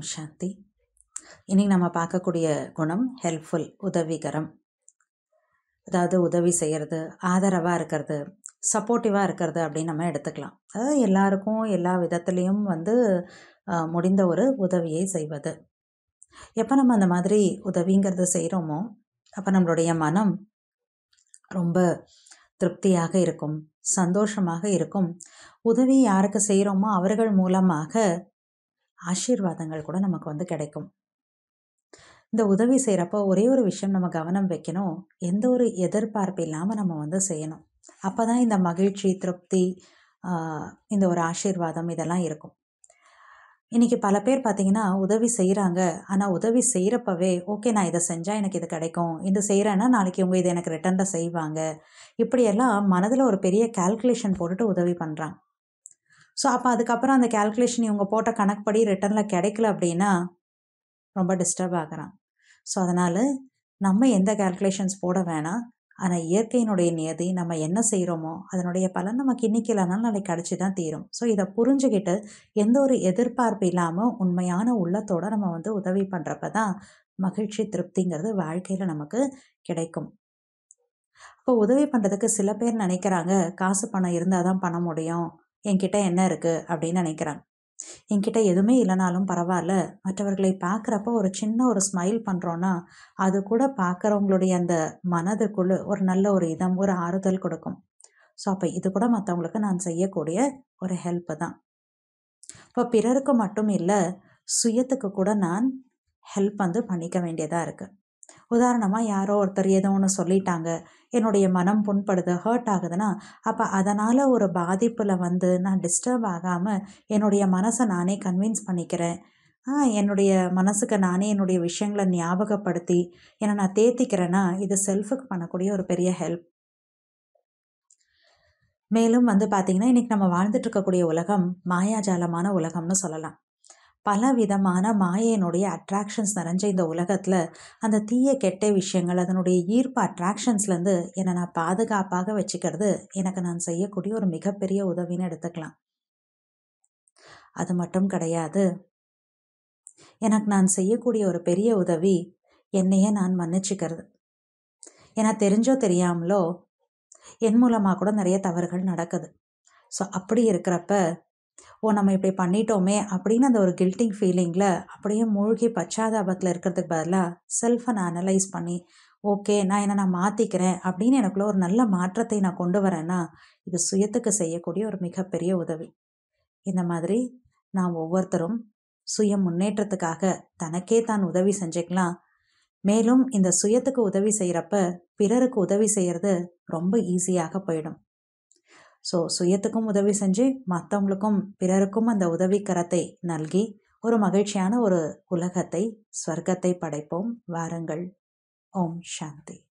சாந்தி. இன்றைக்கி நம்ம பார்க்கக்கூடிய குணம் ஹெல்ப்ஃபுல், உதவிகரம். அதாவது உதவி செய்கிறது, ஆதரவாக இருக்கிறது, சப்போர்ட்டிவாக இருக்கிறது அப்படின்னு நம்ம எடுத்துக்கலாம். அதாவது எல்லாருக்கும் எல்லா விதத்துலேயும் முடிந்த ஒரு உதவியை செய்வது. எப்போ நம்ம அந்த மாதிரி உதவிங்கிறது செய்கிறோமோ அப்போ நம்மளுடைய மனம் ரொம்ப திருப்தியாக இருக்கும், சந்தோஷமாக இருக்கும். உதவி யாருக்கு செய்கிறோமோ அவர்கள் மூலமாக ஆசீர்வாதங்கள் கூட நமக்கு கிடைக்கும். இந்த உதவி செய்கிறப்போ ஒரே ஒரு விஷயம் நம்ம கவனம் வைக்கணும், எந்த ஒரு எதிர்பார்ப்பு இல்லாமல் நம்ம செய்யணும். அப்போ தான் இந்த மகிழ்ச்சி, திருப்தி, இந்த ஒரு ஆசீர்வாதம் இதெல்லாம் இருக்கும். இன்றைக்கி பல பேர் பார்த்திங்கன்னா உதவி செய்கிறாங்க. ஆனால் உதவி செய்கிறப்பவே ஓகே நான் இதை செஞ்சால் எனக்கு இது கிடைக்கும், இது செய்கிறேன்னா நாளைக்கு இவங்க இதை எனக்கு ரிட்டர்னில் செய்வாங்க, இப்படியெல்லாம் மனதில் ஒரு பெரிய கால்குலேஷன் போட்டுட்டு உதவி பண்ணுறாங்க. ஸோ அப்போ அதுக்கப்புறம் அந்த கால்குலேஷன் இவங்க போட்ட கணக்குப்படி ரிட்டர்னில் கிடைக்கல அப்படின்னா ரொம்ப டிஸ்டர்ப் ஆகுறான். ஸோ அதனால் நம்ம எந்த கால்குலேஷன்ஸ் போட வேணாம். ஆனால் இயற்கையினுடைய நியதி, நம்ம என்ன செய்கிறோமோ அதனுடைய பலன் நமக்கு இன்றைக்கி இல்லைனாலும் நாளைக்கு கிடச்சி தான் தீரும். ஸோ இதை புரிஞ்சுக்கிட்டு எந்த ஒரு எதிர்பார்ப்பு இல்லாமல் உண்மையான உள்ளத்தோடு நம்ம உதவி பண்ணுறப்ப தான் மகிழ்ச்சி, திருப்திங்கிறது வாழ்க்கையில் நமக்கு கிடைக்கும். இப்போ உதவி பண்ணுறதுக்கு சில பேர் நினைக்கிறாங்க, காசு பணம் இருந்தால் தான் பண்ண முடியும், என்கிட்ட என்ன இருக்குது அப்படின்னு நினைக்கிறாங்க. என்கிட்ட எதுவுமே இல்லைனாலும் பரவாயில்ல, மற்றவர்களை பார்க்குறப்ப ஒரு சின்ன ஒரு ஸ்மைல் பண்ணுறோன்னா அது கூட பார்க்குறவங்களுடைய அந்த மனதுக்குள்ளே ஒரு நல்ல ஒரு இதம், ஒரு ஆறுதல் கொடுக்கும். ஸோ அப்போ இது கூட மற்றவங்களுக்கு நான் செய்யக்கூடிய ஒரு ஹெல்ப்பு தான். இப்போ பிறருக்கு மட்டும் இல்லை, சுயத்துக்கு கூட நான் ஹெல்ப் பண்ணிக்க வேண்டியதாக இருக்குது. உதாரணமாக யாரோ ஒருத்தர் ஏதோ ஒன்று சொல்லிட்டாங்க, என்னுடைய மனம் புண்படுது, ஹர்ட் ஆகுதுன்னா அப்போ அதனால் ஒரு பாதிப்பில் நான் டிஸ்டர்ப் ஆகாமல் என்னுடைய மனசை நானே கன்வின்ஸ் பண்ணிக்கிறேன். என்னுடைய மனசுக்கு நானே என்னுடைய விஷயங்களை ஞாபகப்படுத்தி என்னை நான் தேத்திக்கிறேன்னா இது செல்ஃபுக்கு பண்ணக்கூடிய ஒரு பெரிய ஹெல்ப். மேலும் பார்த்திங்கன்னா இன்றைக்கி நம்ம வாழ்ந்துட்டு இருக்கக்கூடிய உலகம் மாயாஜாலமான உலகம்னு சொல்லலாம். பல விதமான மாயையினுடைய அட்ராக்ஷன்ஸ் நிறைஞ்ச இந்த உலகத்தில் அந்த தீய கெட்ட விஷயங்கள், அதனுடைய ஈர்ப்பு அட்ராக்ஷன்ஸ்லேருந்து என்னை நான் பாதுகாப்பாக வச்சுக்கிறது எனக்கு நான் செய்யக்கூடிய ஒரு மிகப்பெரிய உதவின்னு எடுத்துக்கலாம். அது மட்டும் கிடையாது, எனக்கு நான் செய்யக்கூடிய ஒரு பெரிய உதவி என்னையே நான் மன்னிச்சுக்கிறது. ஏன்னா தெரிஞ்சோ தெரியாமலோ என் மூலமாக கூட நிறைய தவறுகள் நடக்குது. ஸோ அப்படி இருக்கிறப்ப நம்ம இப்படி பண்ணிட்டோமே அப்படின்னு அந்த ஒரு கில்ட்டிங் ஃபீலிங்கில் அப்படியே மூழ்கி பச்சாதாபத்தில் இருக்கிறதுக்கு பதிலாக செல்ஃபை நான் அனலைஸ் பண்ணி ஓகே நான் மாற்றிக்கிறேன் அப்படின்னு எனக்குள்ள ஒரு நல்ல மாற்றத்தை நான் கொண்டு வரேன்னா இது சுயத்துக்கு செய்யக்கூடிய ஒரு மிகப்பெரிய உதவி. இந்த மாதிரி நான் ஒவ்வொருத்தரும் சுய முன்னேற்றத்துக்காக தனக்கே தான் உதவி செஞ்சுக்கலாம். மேலும் இந்த சுயத்துக்கு உதவி செய்கிறப்ப பிறருக்கு உதவி செய்கிறது ரொம்ப ஈஸியாக போயிடும். ஸோ சுயத்துக்கும் உதவி செஞ்சு மற்றவங்களுக்கும் பிறருக்கும் அந்த உதவிக்கரத்தை நல்கி ஒரு மகிழ்ச்சியான ஒரு உலகத்தை, ஸ்வர்க்கத்தை படைப்போம். வாருங்கள். ஓம் சாந்தி.